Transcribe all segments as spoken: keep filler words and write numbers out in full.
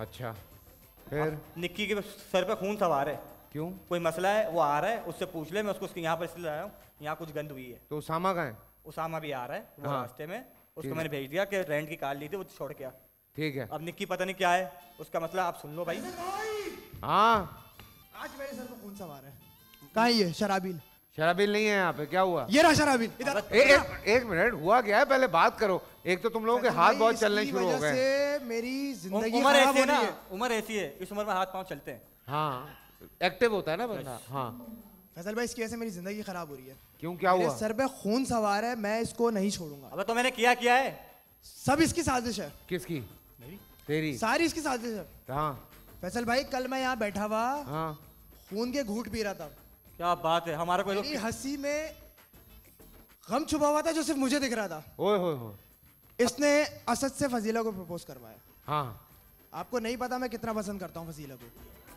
अच्छा, फिर निक्की के सर पे खून सवार है। क्यों? कोई मसला है, वो आ रहा है, उससे पूछ ले। मैं उसको यहाँ पर इसलिए लाया हूँ, यहाँ कुछ गंद हुई है। तो उसामा कहाँ है? उसामा भी आ रहा है, वो हाँ। रास्ते में। उसको मैंने भेज दिया कि रेंट की कार ली थी, वो छोड़ के आ। ठीक है। अब निक्की पता नहीं क्या है उसका मसला, आप सुन लो भाई। हाँ, आज मेरे सर पे खून सवार है। कहाँ है ये शराबील? शराबील नहीं है यहाँ पे, क्या हुआ? ये रहा शराबील। इधर ए, एक, एक मिनट, हुआ क्या है? पहले बात करो। एक तो तुम लोगों के हाथ बहुत चलने शुरू हो गए। से मेरी जिंदगी उम्र खराब ऐसी हो है ना, रही है। उम्र ऐसी है, इस उम्र में हाथ पांव चलते हैं। हाँ, एक्टिव होता है ना बंदा। हाँ, फैसल भाई, इसकी वजह से मेरी जिंदगी खराब हो रही है। क्यों, क्या मेरे हुआ? सर पे खून सवार है, मैं इसको नहीं छोड़ूंगा। अब तो मैंने किया किया है। सब इसकी साजिश है। किसकी? तेरी? सारी इसकी साजिश है। हाँ। फैसल भाई, कल मैं यहाँ बैठा हुआ, हाँ। खून के घूंट पी रहा था। क्या बात है, हमारा कोई मेरी हंसी में गम छुपा हुआ था जो सिर्फ मुझे दिख रहा था। ओए होए होए। इसने असद से फजीला को प्रपोज करवाया। हाँ। आपको नहीं पता मैं कितना पसंद करता हूँ फजीला को।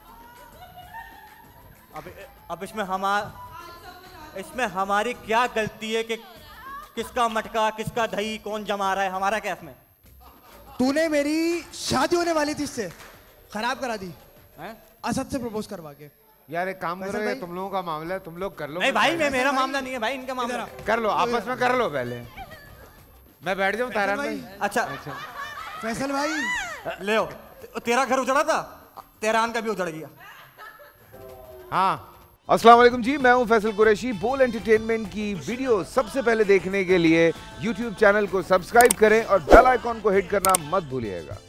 अब अब इसमें हमार इसमें हमारी क्या गलती है कि किसका मटका किसका दही कौन जमा रहा है? हमारा क्या इसमें? तूने मेरी शादी होने वाली थी इससे खराब करा दी है? असद से प्रपोज करवा के। यार एक काम करो, ये तुम लोगों का मामला है, तुम लोग कर लो। नहीं भाई, मैं मेरा मामला नहीं है भाई, इनका मामला। कर लो, आपस में कर लो पहले। मैं बैठ जाऊं तारा भाई? अच्छा अच्छा। फैसल भाई, ले आओ। तेरा घर उजड़ा था, तेहरान का भी उजड़ गया। हाँ। अस्सलाम वालेकुम जी, मैं हूं फैसल कुरैशी। बोल एंटरटेनमेंट की वीडियो सबसे पहले देखने के लिए यूट्यूब चैनल को सब्सक्राइब करें और बेल आइकॉन को हिट करना मत भूलिएगा।